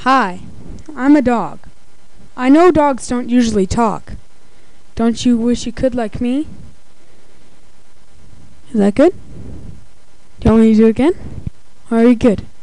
Hi, I'm a dog. I know dogs don't usually talk. Don't you wish you could like me? Is that good? Do you want me to do it again? Or are you good?